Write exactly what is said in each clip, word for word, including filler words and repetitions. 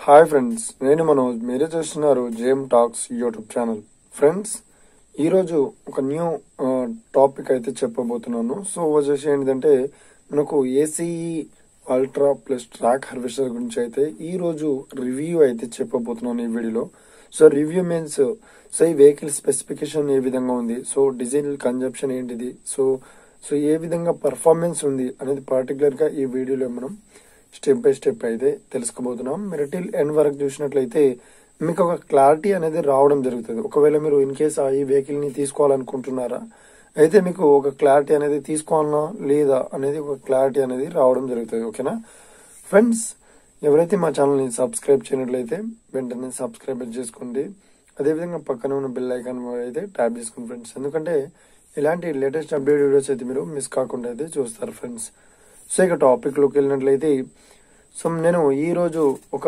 Hi friends, నేను మనోజ్. మీరే చూస్తున్నారు JM talks YouTube channel. Friends, ఈరోజు ఒక న్యూ టాపిక్ అయితే చెప్పబోతున్నాను. సో వచ్చేసి ఏంటంటే మనకు ACE ultra plus track harvester గురించి అయితే ఈ రోజు రివ్యూ అయితే చెప్పబోతున్నాను ఈ వీడియోలో. సో రివ్యూ మీన్స్ సో ఈ వెహికల్ స్పెసిఫికేషన్ ఏ విధంగా ఉంది, సో డీజిల్ కన్జంప్షన్ ఏంటిది, సో సో ఏ విధంగా పర్ఫార్మెన్స్ ఉంది అనేది పర్టికులర్ గా ఈ వీడియోలో మనం స్టెప్ బై స్టెప్ అయితే తెలుసుకోబోతున్నాం. మీరు టిల్ ఎండ్ వరకు చూసినట్లయితే మీకు ఒక క్లారిటీ అనేది రావడం జరుగుతుంది. ఒకవేళ మీరు ఇన్ కేస్ ఈ వెహికల్ ని తీసుకోవాలనుకుంటున్నారా అయితే మీకు ఒక క్లారిటీ అనేది తీసుకోవాలన్నా లేదా అనేది ఒక క్లారిటీ అనేది రావడం జరుగుతుంది. ఓకేనా ఫ్రెండ్స్, ఎవరైతే మా ఛానల్ ని సబ్స్క్రైబ్ చేయనట్లయితే వెంటనే సబ్స్క్రైబ్ చేసుకోండి. అదేవిధంగా పక్కన ఉన్న బెల్ ఐకాన్ అయితే ట్యాప్ చేసుకోండి ఫ్రెండ్స్, ఎందుకంటే ఇలాంటి లేటెస్ట్ అప్డేట్ వీడియోస్ అయితే మీరు మిస్ కాకుండా అయితే చూస్తారు ఫ్రెండ్స్. సో ఇక టాపిక్ లోకి వెళ్ళినట్లయితే సో నేను ఈ రోజు ఒక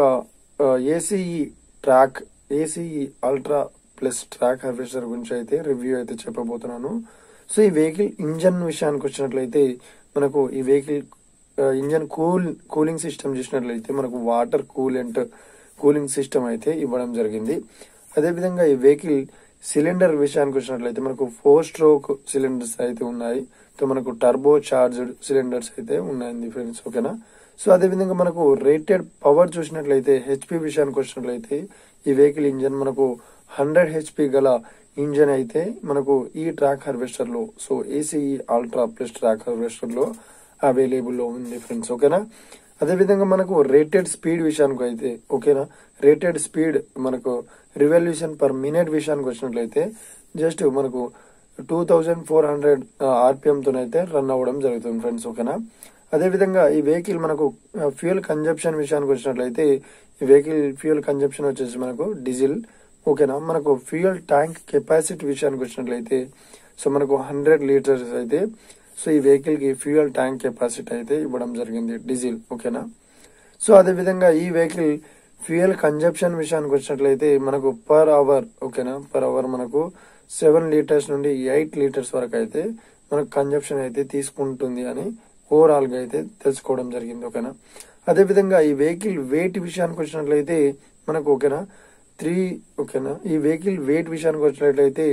ACE track ACE ultra plus track harvester గురించి అయితే రివ్యూ అయితే చెప్పబోతున్నాను. సో ఈ వెహికల్ ఇంజన్ విషయానికి వచ్చినట్లయితే మనకు ఈ vehicle engine cool cooling system చూసినట్లయితే మనకు వాటర్ కూలెంట్ కూలింగ్ సిస్టమ్ అయితే ఇవ్వడం జరిగింది. అదేవిధంగా ఈ వెహికల్ సిలిండర్ విషయానికి వచ్చినట్లయితే మనకు ఫోర్ స్ట్రోక్ సిలిండర్స్ అయితే ఉన్నాయి. సో మనకు టర్బో చార్జ్డ్ సిలిండర్స్ అయితే ఉన్నాయి ఫ్రెండ్స్. ఓకేనా. సో అదేవిధంగా మనకు రేటెడ్ పవర్ చూసినట్లయితే హెచ్పి విషయానికి వచ్చినట్లయితే ఈ వెహికల్ ఇంజన్ మనకు హండ్రెడ్ హెచ్పి గల ఇంజన్ అయితే మనకు ఈ ట్రాక్ హార్వెస్టర్ లో so ACE ultra plus track harvester లో అవైలబుల్ లో ఉంది ఫ్రెండ్స్. ఓకేనా. అదేవిధంగా మనకు రేటెడ్ స్పీడ్ విషయానికి అయితే ఓకేనా రేటెడ్ స్పీడ్ మనకు రివల్యూషన్ పర్ మినిట్ విషయానికి వచ్చినట్లయితే జస్ట్ మనకు two thousand four hundred RPM తోనైతే రన్ అవ్వడం జరుగుతుంది ఫ్రెండ్స్. ఓకేనా. అదేవిధంగా ఈ వెహికల్ మనకు ఫ్యూయల్ కన్జంప్షన్ విషయానికి వచ్చినట్లయితే ఈ వెహికల్ ఫ్యూయల్ కన్జంప్షన్ వచ్చేసి మనకు డీజిల్. ఓకేనా. మనకు ఫ్యూయల్ ట్యాంక్ కెపాసిటీ విషయానికి వచ్చినట్లయితే సో మనకు హండ్రెడ్ లీటర్స్ అయితే సో ఈ వెహికల్ కి ఫ్యూయల్ ట్యాంక్ కెపాసిటీ అయితే ఇవ్వడం జరిగింది డీజిల్. ఓకేనా. సో అదేవిధంగా ఈ వెహికల్ ఫ్యూయల్ కన్జంప్షన్ విషయానికి వచ్చినట్లయితే మనకు పర్ అవర్ ఓకేనా పర్ అవర్ మనకు సెవెన్ లీటర్స్ నుండి ఎయిట్ లీటర్స్ వరకు అయితే మనకు కన్జంప్షన్ అయితే తీసుకుంటుంది అని ఓవరాల్ గా అయితే తెలుసుకోవడం జరిగింది. ఓకేనా. అదేవిధంగా ఈ వెహికల్ వెయిట్ విషయానికి వచ్చినట్లయితే మనకు ఓకేనా త్రీ ఓకేనా ఈ వెహికల్ వెయిట్ విషయానికి వచ్చినట్లయితే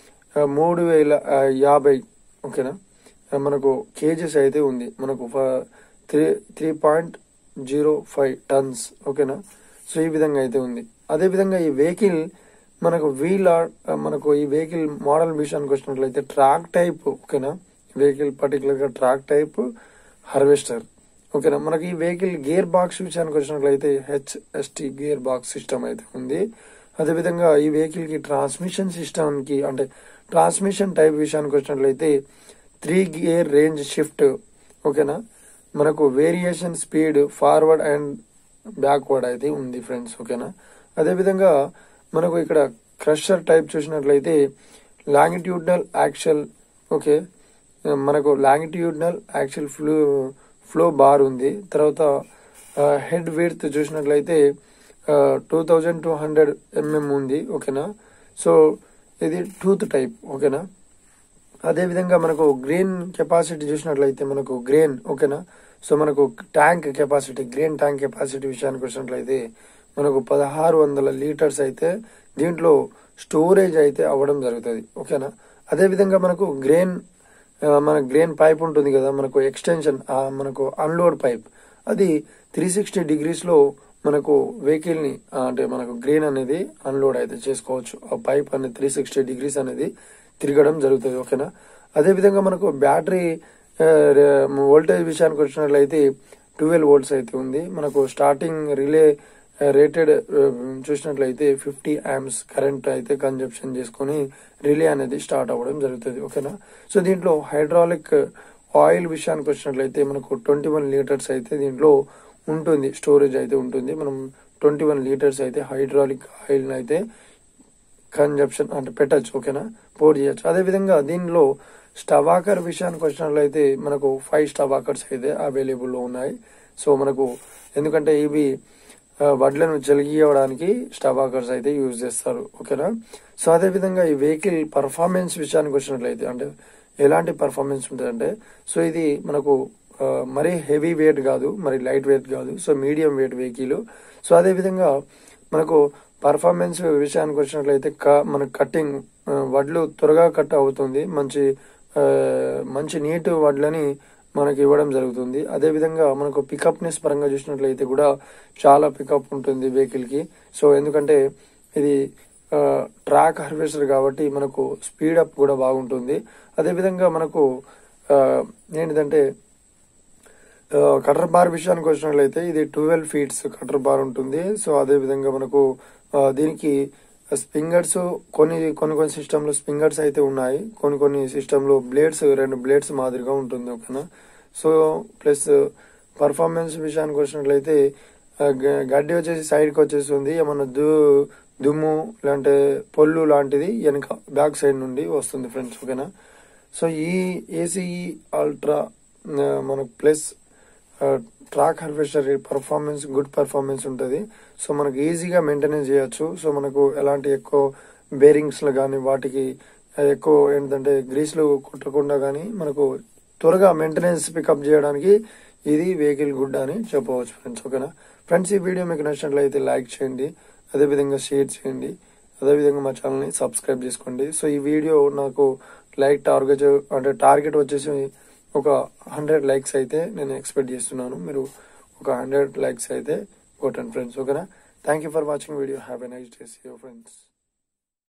మూడు వేల యాభై ఓకేనా మనకు కేజెస్ అయితే ఉంది. మనకు three three point zero five tons ఓకేనా. సో ఈ విధంగా అయితే ఉంది. అదే విధంగా ఈ వెహికల్ మనకు వీల్ మనకు ఈ వెహికల్ మోడల్ విషయానికి వచ్చినట్లయితే ట్రాక్ టైప్ ఓకేనా వెహికల్ పర్టికులర్ గా ట్రాక్ టైప్ హార్వెస్టర్. ఓకేనా. మనకి ఈ వెహికల్ గేర్ బాక్స్ విషయానికి వచ్చినట్లయితే హెచ్ఎస్టి గేర్ బాక్స్ సిస్టమ్ అయితే ఉంది. అదేవిధంగా ఈ వెహికల్ కి ట్రాన్స్మిషన్ సిస్టమ్ కి అంటే ట్రాన్స్మిషన్ టైప్ విషయానికి వచ్చినట్లయితే త్రీ గేర్ రేంజ్ షిఫ్ట్ ఓకేనా. మనకు variation speed forward and backward అయితే ఉంది ఫ్రెండ్స్. ఓకేనా. అదేవిధంగా మనకు ఇక్కడ క్రషర్ టైప్ చూసినట్లయితే లాంగిట్యూడినల్ యాక్షన్ ఓకే మనకు longitudinal action flow flow bar ఉంది. తర్వాత హెడ్ విడ్త్ చూసినట్లయితే two thousand two hundred MM ఉంది. ఓకేనా. సో ఇది టూత్ టైప్. ఓకేనా. అదేవిధంగా మనకు గ్రెయిన్ కెపాసిటీ చూసినట్లయితే మనకు గ్రెయిన్ ఓకేనా సో మనకు tank capacity grain tank capacity విషయానికి వచ్చినట్లయితే మనకు పదహారు వందల లీటర్స్ అయితే దీంట్లో స్టోరేజ్ అయితే అవ్వడం జరుగుతుంది. ఓకేనా. అదేవిధంగా మనకు గ్రెయిన్ మన గ్రెయిన్ పైప్ ఉంటుంది కదా మనకు ఎక్స్టెన్షన్ మనకు అన్లోడ్ పైప్ అది త్రీ సిక్స్టీ డిగ్రీస్ లో మనకు వెహికల్ ని అంటే మనకు గ్రెయిన్ అనేది అన్లోడ్ అయితే చేసుకోవచ్చు. ఆ పైప్ అనేది త్రీ సిక్స్టీ డిగ్రీస్ అనేది తిరగడం జరుగుతుంది. ఓకేనా. అదేవిధంగా మనకు బ్యాటరీ వోల్టేజ్ విషయానికి వచ్చినట్లయితే ట్వెల్వ్ వోల్ట్స్ అయితే ఉంది. మనకు స్టార్టింగ్ రిలే రేటెడ్ చూసినట్లయితే ఫిఫ్టీ యామ్స్ కరెంట్ అయితే కన్జంప్షన్ చేసుకుని రిలే అనేది స్టార్ట్ అవ్వడం జరుగుతుంది. ఓకేనా. సో దీంట్లో హైడ్రాలిక్ ఆయిల్ విషయానికి వచ్చినట్లయితే మనకు ట్వంటీ వన్ లీటర్స్ అయితే దీంట్లో ఉంటుంది స్టోరేజ్ అయితే ఉంటుంది. మనం ట్వంటీ వన్ లీటర్స్ అయితే హైడ్రాలిక్ ఆయిల్ అయితే కన్జంప్షన్ అంటే పెట్టచ్చు. ఓకేనా. పోర్ చేయొచ్చు. అదేవిధంగా దీనిలో స్టవాకర్ విషయానికి వచ్చినట్లయితే మనకు ఫైవ్ స్టవాకర్స్ అయితే అవైలబుల్ లో ఉన్నాయి. సో మనకు ఎందుకంటే ఇవి వడ్లను జలిగియడానికి స్టవాకర్స్ అయితే యూజ్ చేస్తారు. ఓకేనా. సో అదేవిధంగా ఈ వెహికల్ పర్ఫార్మెన్స్ విషయానికి వచ్చినట్లయితే అంటే ఎలాంటి పర్ఫార్మెన్స్ ఉంటుందంటే సో ఇది మనకు మరీ హెవీ వెయిట్ కాదు, మరి లైట్ వెయిట్ కాదు, so medium weight vehicle. So అదే విధంగా మనకు పర్ఫార్మెన్స్ విషయానికి వచ్చినట్లయితే మన కట్టింగ్ వడ్లు త్వరగా కట్ అవుతుంది, మంచి మంచి నీట్ వడ్లని మనకి ఇవ్వడం జరుగుతుంది. అదే విధంగా మనకు పికప్నెస్ పరంగా చూసినట్లయితే కూడా చాలా పికప్ ఉంటుంది వెహికల్ కి. సో ఎందుకంటే ఇది ట్రాక్ హార్వెస్టర్ కాబట్టి మనకు స్పీడ్ అప్ కూడా బాగుంటుంది. అదే విధంగా మనకు ఏంటిదంటే కటర్ బార్ విషయానికి వచ్చినట్లయితే ఇది ట్వెల్వ్ ఫీట్స్ కటర్ బార్ ఉంటుంది. సో అదే విధంగా మనకు దీనికి స్పింగర్స్ కొన్ని కొన్ని కొన్ని సిస్టమ్ లో స్పింగర్స్ అయితే ఉన్నాయి, కొన్ని కొన్ని సిస్టమ్ లో బ్లేడ్స్ రెండు బ్లేడ్స్ మాదిరిగా ఉంటుంది. ఓకేనా. సో ప్లస్ పర్ఫార్మెన్స్ విషయానికి వచ్చినట్లయితే గడ్డి వచ్చేసి సైడ్ కి వచ్చేస్తుంది, ఏమన్నా దు దుమ్ము లేదంటే పొల్లు లాంటిది వెనక బ్యాక్ సైడ్ నుండి వస్తుంది ఫ్రెండ్స్. ఓకేనా. సో ఈ ఏసీఈ అల్ట్రా మనకు plus track harvester performance good performance ఉంటుంది. సో మనకు ఈజీగా మెయింటెనెన్స్ చేయొచ్చు. సో మనకు ఎలాంటి ఎక్కువ బేరింగ్స్ లో కానీ వాటికి ఎక్కువ ఏంటంటే గ్రీస్లు కుట్టకుండా కానీ మనకు త్వరగా మెయింటెనెన్స్ పికప్ చేయడానికి ఇది వెహికల్ గుడ్ అని చెప్పవచ్చు ఫ్రెండ్స్. ఓకేనా ఫ్రెండ్స్, ఈ వీడియో మీకు నచ్చినట్లయితే లైక్ చేయండి, అదేవిధంగా షేర్ చేయండి, అదేవిధంగా మా ఛానల్ని సబ్స్క్రైబ్ చేసుకోండి. సో ఈ వీడియో నాకు లైక్ టార్గెట్ అంటే టార్గెట్ వచ్చేసి ఒక హండ్రెడ్ లైక్స్ అయితే నేను ఎక్స్పెక్ట్ చేస్తున్నాను. మీరు ఒక హండ్రెడ్ లైక్స్ అయితే కొట్టండి ఫ్రెండ్స్. ఓకేనా. Thank you for watching video. Have a nice day. See you friends.